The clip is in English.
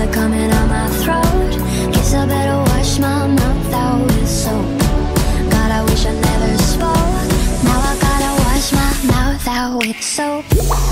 water coming out my throat. Guess I better wash my mouth out with soap. God, I wish I never spoke. Now I gotta wash my mouth out with soap.